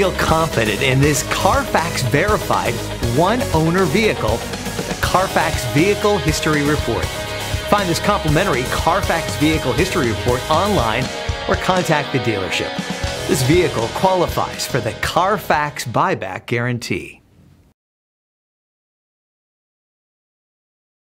Feel confident in this CARFAX verified one-owner vehicle with a CARFAX Vehicle History Report. Find this complimentary CARFAX Vehicle History Report online or contact the dealership. This vehicle qualifies for the CARFAX buyback guarantee.